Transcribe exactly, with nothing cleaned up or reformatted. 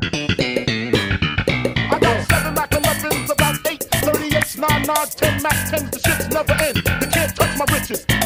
I got seven Mac elevens, about eight thirty-eights, nine nines, ten Mac tens, the shit's never end. You can't touch my riches.